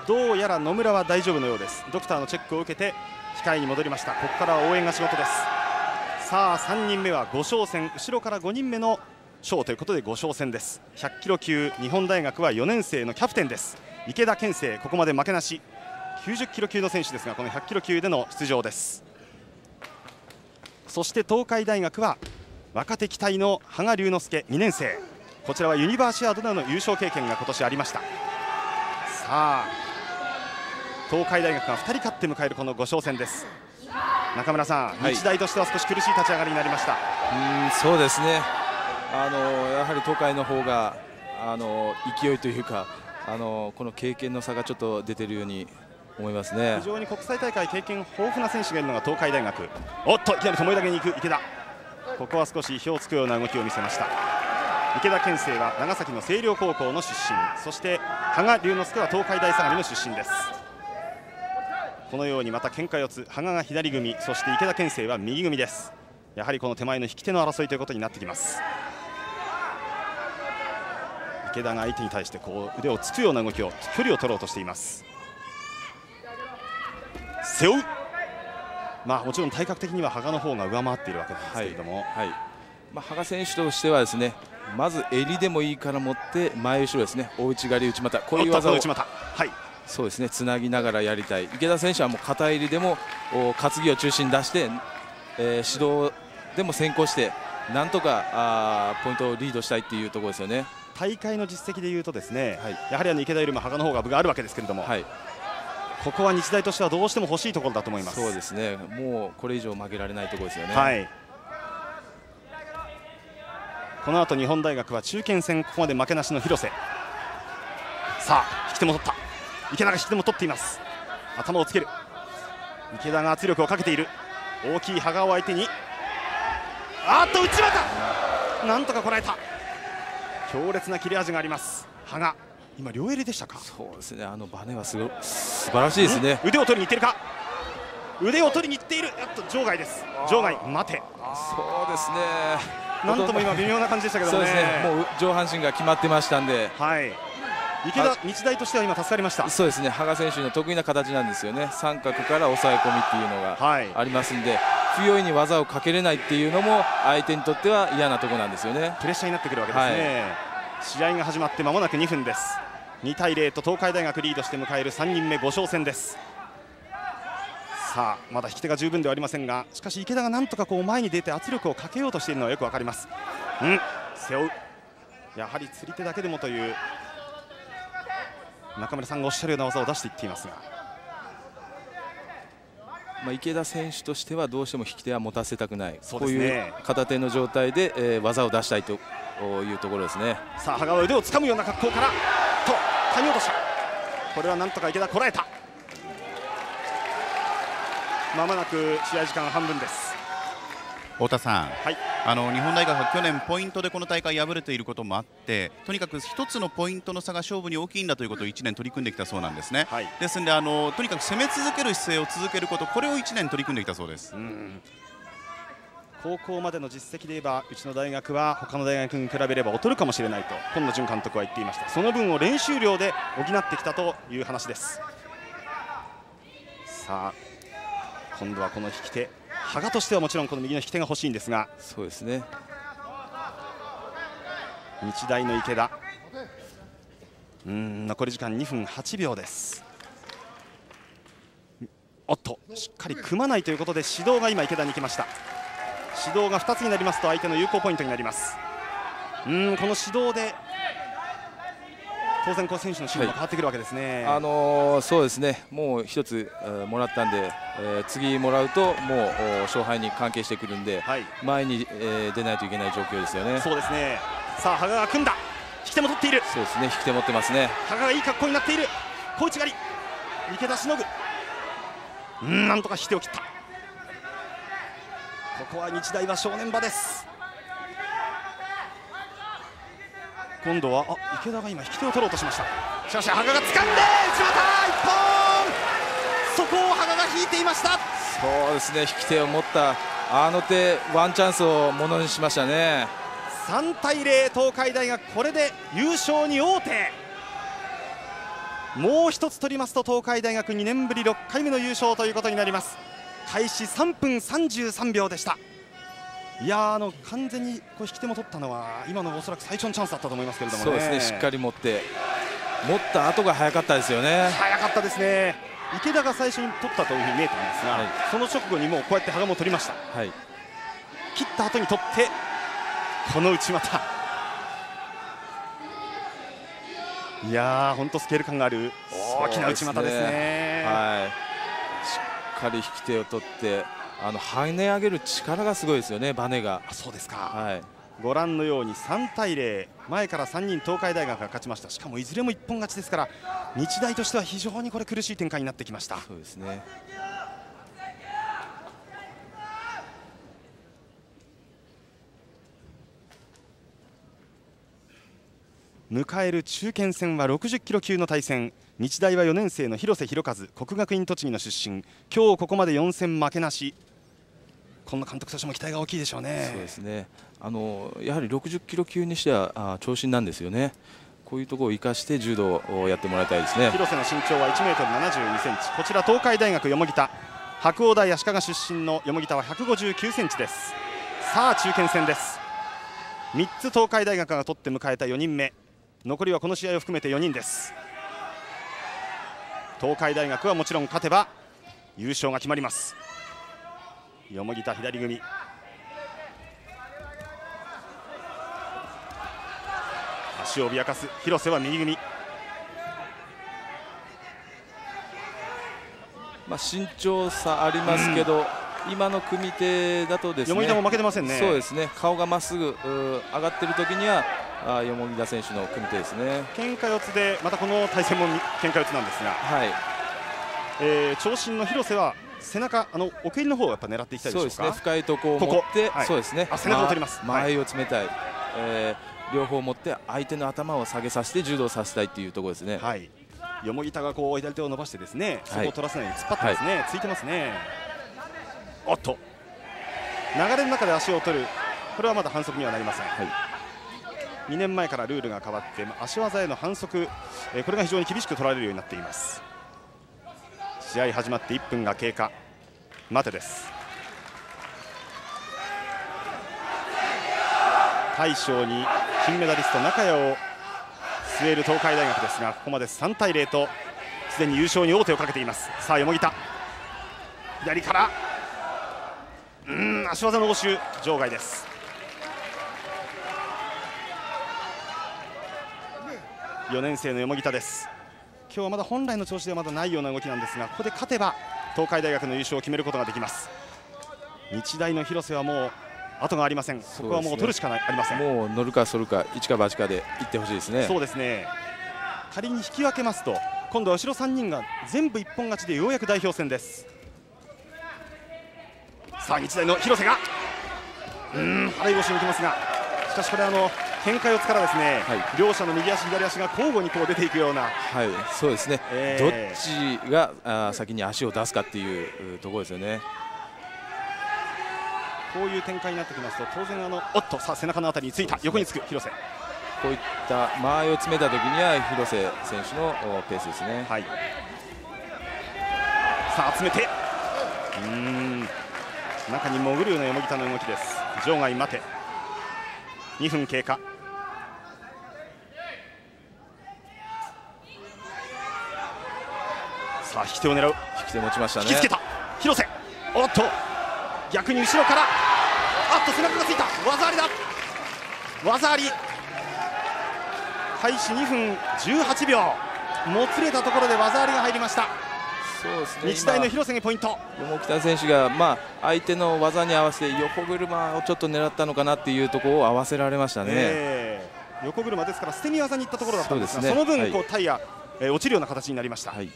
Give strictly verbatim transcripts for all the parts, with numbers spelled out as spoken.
どうやら野村は大丈夫のようです。ドクターのチェックを受けて控えに戻りました。ここからは応援が仕事です。さあさんにんめはご勝戦、後ろからごにんめの賞ということでご勝戦です。ひゃっキロ級日本大学はよねん生のキャプテンです。池田健生、ここまで負けなし。きゅうじゅっキロ級の選手ですが、このひゃっキロ級での出場です。そして東海大学は若手期待の羽賀龍之介にねん生、こちらはユニバーシアードでの優勝経験が今年ありました。さあ東海大学がふたり勝って迎えるこのご勝戦です。中村さん、はい、日大としては少し苦しい立ち上がりになりました。 うん、そうですね、あのやはり東海の方があの勢いというか、あのこの経験の差がちょっと出ているように思いますね。 非常に国際大会経験豊富な選手がいるのが東海大学。おっといきなり巴投げに行く池田、ここは少し意表をつくような動きを見せました。池田健生は長崎の星稜高校の出身、そして羽賀龍之介は東海大相模の出身です。このようにまた喧嘩四つ、羽賀が左組、そして池田健生は右組です。やはりこの手前の引き手の争いということになってきます。池田が相手に対してこう腕をつくような動きを、距離を取ろうとしています。背負う、まあ、もちろん体格的には羽賀の方が上回っているわけなんですけれども、 はいはい、まあ、羽賀選手としてはですね、まず襟でもいいから持って前後ろですね、大内刈り内股、こういう技を内股、はい、 そうですね、つなぎながらやりたい。池田選手はもう片襟でも担ぎを中心に出して、えー、指導でも先行してなんとかあポイントをリードしたいっていうところですよね。 大会の実績でいうとですね、はい、やはりあの池田よりも羽賀の方が分があるわけですけれども、はい、ここは日大としてはどうしても欲しいところだと思います。 そうですね、もうこれ以上負けられないところですよね。 はい、この後日本大学は中堅戦、ここまで負けなしの広瀬。さあ引き手も取った、池田が引き手も取っています。頭をつける池田が圧力をかけている。大きい羽賀を相手に、あっと内股、なんとかこらえた。強烈な切れ味があります羽賀。今両襟でしたか。 そうですね、あのバネはすご素晴らしいですね。 腕を取りにいっているか、腕を取りにいっている。やっと場外です。場外、待て。 そうですね、 なんとも今微妙な感じでしたけどもね。 そうですね、もう上半身が決まってましたんで、 はい、池田日大としては今助かりました。 そうですね、羽賀選手の得意な形なんですよね。三角から抑え込みっていうのがありますんで、はい、不用意に技をかけれないっていうのも相手にとっては嫌なところなんですよね。 プレッシャーになってくるわけですね。はい、試合が始まって間もなくにふんです。にたいゼロと東海大学リードして迎えるさんにんめご勝戦です。さあまだ引き手が十分ではありませんが、しかし池田がなんとかこう前に出て圧力をかけようとしているのはよくわかります。うん、背負う、やはり釣り手だけでもという中村さんがおっしゃるような技を出していっていますが、 まあ池田選手としてはどうしても引き手は持たせたくない、 そうですね、 こういう片手の状態で、えー、技を出したいというところですね。 さあ羽賀は腕をつかむような格好からと谷落とし、これはなんとか池田こらえた。まもなく試合時間半分です。 太田さん、 はい、 あの日本大学は去年ポイントでこの大会敗れていることもあって、とにかく一つのポイントの差が勝負に大きいんだということをいちねん取り組んできたそうなんですね。はい、ですのであのとにかく攻め続ける姿勢を続けること、これをいちねん取り組んできたそうです。うん、 高校までの実績で言えばうちの大学は他の大学に比べれば劣るかもしれないと今野純監督は言っていました。その分を練習量で補ってきたという話です。さあ今度はこの引き手、羽賀としてはもちろんこの右の引き手が欲しいんですが、 そうですね、 日大の池田、うん、残り時間にふんはちびょうです。おっとしっかり組まないということで指導が今池田に来ました。指導がふたつになりますと相手の有効ポイントになります。うん、この指導で当然こう選手の心理も変わってくるわけですね。 はい、あのー、そうですね、もう一つ、えー、もらったんで、えー、次もらうともう勝敗に関係してくるんで、はい、前に、えー、出ないといけない状況ですよね。 そうですね。さあ羽賀が組んだ、引き手も取っている。 そうですね、引き手持ってますね。 羽賀がいい格好になっている。小内刈り、池田しのぐ、うん、なんとか引き手を切った。ここは日大は正念場です。今度はあ池田が今引き手を取ろうとしました。しかし羽賀が掴んで内股一本、そこを羽賀が引いていました。 そうですね、引き手を持ったあの手、ワンチャンスをものにしましたね。 さんたいゼロ東海大学、これで優勝に王手。 もう一つ取りますと東海大学にねんぶりろっかいめの優勝ということになります。開始さんぷんさんじゅうさんびょうでした。いやあの完全にこう引き手も取ったのは今のおそらく最初のチャンスだったと思いますけれどもね。 そうですね、しっかり持って持った後が早かったですよね。 早かったですね。池田が最初に取ったというふうに見えたんですが、はい、その直後にもうこうやって羽賀も取りました。はい、切った後に取ってこの内股、いやー本当スケール感がある大きな内股ですね。 ですね、はい、しっかり引き手を取ってあの跳ね上げる力がすごいですよね、バネが。 あ、そうですか。 はい、 ご覧のようにさんたいゼロ、前からさんにん東海大学が勝ちました。しかもいずれも一本勝ちですから、日大としては非常にこれ苦しい展開になってきました。 そうですね。 迎える中堅戦はろくじゅっキロ級の対戦。日大はよねん生の広瀬弘和、国学院栃木の出身。今日ここまでよん戦負けなし。この監督としても期待が大きいでしょうね。 そうですね、あのやはりろくじゅっキロ級にしてはあ長身なんですよね。こういうところを生かして柔道をやってもらいたいですね。 広瀬の身長はいちメートルななじゅうにセンチ。こちら東海大学よもぎた、白鴎大足利出身のよもぎたはひゃくごじゅうきゅうセンチです。さあ中堅戦です。みっつ東海大学が取って迎えたよにんめ、残りはこの試合を含めてよにんです。東海大学はもちろん勝てば優勝が決まります。よもぎた左組み、足を脅かす広瀬は右組み。 まあ身長差ありますけど、うん、今の組手だとですね、 よもぎたも負けてませんね。 そうですね、顔がまっすぐ上がっている時にはあよもぎた選手の組手ですね。 喧嘩四つでまたこの対戦も喧嘩四つなんですが、はい、えー、長身の広瀬は背中、あの奥襟の方をやっぱ狙っていきたいでしょうか。 そうですね、深いところを持って、はい、そうですね、 あ、背中を取ります。 ま、前を詰めたい、えー、両方持って相手の頭を下げさせて柔道させたいというところですね。 はい、よもぎたがこう左手を伸ばしてですね、そこを取らせないように突っ張ってますね、はい、ついてますね。おっと流れの中で足を取る、これはまだ反則にはなりません。はい、にねんまえからルールが変わって足技への反則、えー、これが非常に厳しく取られるようになっています。試合始まっていっぷんが経過。待てです。大将に金メダリスト中谷を据える東海大学ですが、ここまでさんたいゼロとすでに優勝に王手をかけています。さあよもぎた左から、うーん、足技の応酬場外です。よねん生のよもぎたです。今日はまだ本来の調子ではまだないような動きなんですが、ここで勝てば東海大学の優勝を決めることができます。日大の広瀬はもう後がありません。ここはもう取るしかない、ありません。 もう乗るか反るか一か八かでいってほしいですね。 そうですね。仮に引き分けますと今度は後ろさんにんが全部一本勝ちでようやく代表戦です。さあ日大の広瀬がうーん払い腰に行きますが、しかしこれあの喧嘩四つからですね、はい、両者の右足左足が交互にこう出ていくような、 はい、そうですね、えー、どっちがあ先に足を出すかっていうところですよね。 こういう展開になってきますと当然あのおっとさあ背中のあたりについた、横につく広瀬、 こういった間合いを詰めた時には広瀬選手のペースですね。はい、 さあ集めて、うーん中に潜るようなよもぎたの動きです。場外待て、にふん経過。さあ引き手を狙う、 引き手持ちましたね。 引きつけた広瀬、おっと逆に後ろから、あっと背中がついた、技ありだ、技あり。開始にふんじゅうはちびょう、もつれたところで技ありが入りました。 そうですね、 日大の広瀬にポイント。 山北選手が、まあ、相手の技に合わせて横車をちょっと狙ったのかなっていうところを合わせられましたね。えー、横車ですから捨て身技にいったところだったんですが、 そ, ね、その分こう、はい、タイヤ、えー、落ちるような形になりました。はい、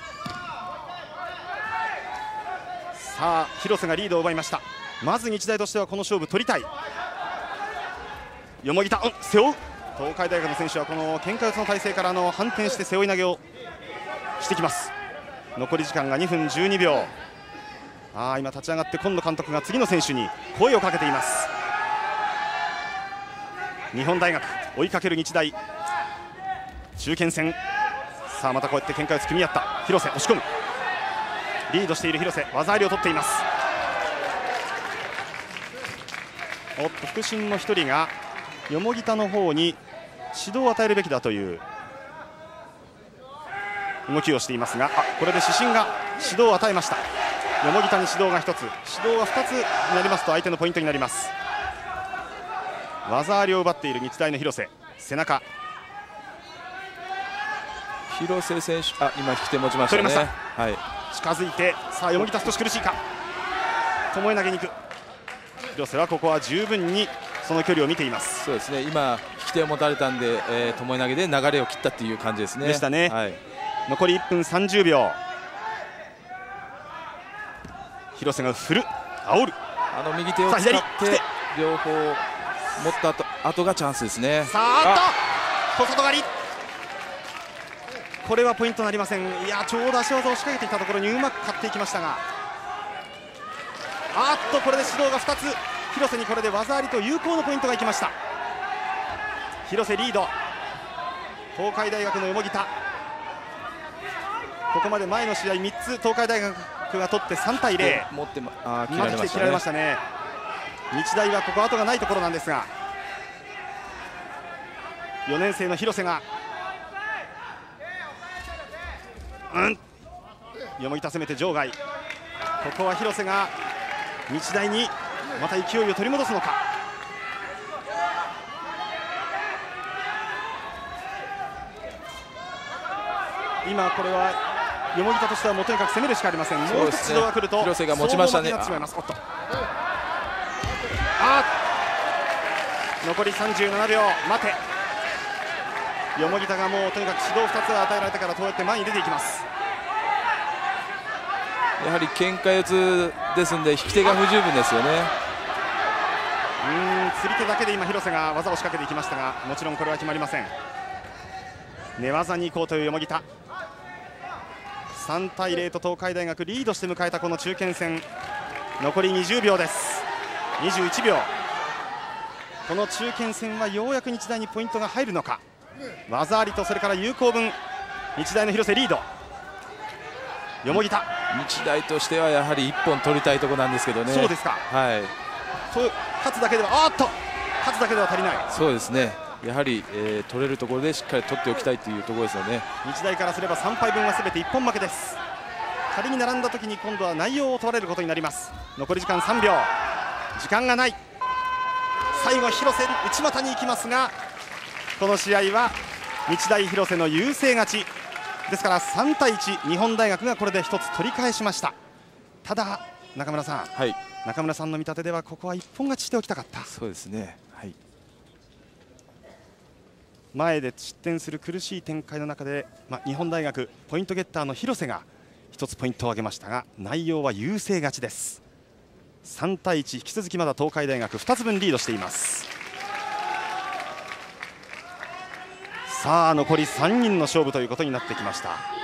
さあ広瀬がリードを奪いました。まず日大としてはこの勝負取りたい。よもぎた、うん、背負う。東海大学の選手はこの喧嘩四つの体勢からの反転して背負い投げをしてきます。残り時間がにふんじゅうにびょう。あー今立ち上がって今野監督が次の選手に声をかけています。日本大学追いかける日大、中堅戦。ささあまたこうやって喧嘩を組み合った広瀬、押し込む。リードしている広瀬、技ありを取っています。おっと副審の一人が蓬田の方に指導を与えるべきだという動きをしていますが、あこれで主審が指導を与えました。蓬田に指導がひとつ、指導がふたつになりますと相手のポイントになります。技ありを奪っている日大の広瀬、背中。 広瀬選手、あ今引き手持ちましたね。 取りました、 はい、 近づいて、さあ蓬田少し苦しいか、巴投げに行く。広瀬はここは十分にその距離を見ています。 そうですね、今引き手を持たれたんで、えー、巴投げで流れを切ったっていう感じですね。 でしたね、 はい、 残りいっぷんさんじゅうびょう。広瀬が振る、煽る、 あの右手を使って両方持った後、後がチャンスですね。 さああっと小外刈り、これはポイントなりません。いやちょうど足技を仕掛けてきたところにうまく勝っていきましたが、あっとこれで指導がふたつ、広瀬にこれで技ありと有効のポイントがいきました。広瀬リード、東海大学の蓬田、ここまで前の試合みっつ東海大学が取ってさんたいゼロ、 持ってまあまで切られましたね。日大はここ後がないところなんですが、よねん生の広瀬がうん蓬田攻めて場外、ここは広瀬が日大にまた勢いを取り戻すのか。今これは蓬田としてはもうとにかく攻めるしかありません。もう一つ指導が来ると広瀬が持ちましたね。 あ残りさんじゅうななびょう待て。蓬田がもうとにかく指導ふたつ与えられてからこうやって前に出ていきます。 やはり喧嘩四つですので引き手が不十分ですよね。 うん釣り手だけで今広瀬が技を仕掛けていきましたが、もちろんこれは決まりません。寝技に行こうという蓬田、さんたいゼロと東海大学リードして迎えたこの中堅戦、残りにじゅうびょうです。にじゅういちびょう、この中堅戦はようやく日大にポイントが入るのか。技ありとそれから有効分、日大の広瀬リード。蓬田、 日大としてはやはりいっぽん取りたいところなんですけどね。 そうですか、 はい、 そう勝つだけではあっと勝つだけでは足りない。 そうですね、やはり、えー、取れるところでしっかり取っておきたいというところですよね。 日大からすればさんぱいぶんはすべて一本負けです。仮に並んだ時に今度は内容を問われることになります。残り時間さんびょう、時間がない。最後広瀬内股に行きますが、この試合は日大広瀬の優勢勝ちですからさんたいいち、日本大学がこれでひとつ取り返しました。ただ中村さん、 はい、 中村さんの見立てではここは一本勝ちしておきたかった。 そうですね、はい、 前で失点する苦しい展開の中で、まあ、日本大学ポイントゲッターの広瀬がひとつポイントを挙げましたが、内容は優勢勝ちです。さんたいいち、引き続きまだ東海大学ふたつぶんリードしています。さあ残りさんにんの勝負ということになってきました。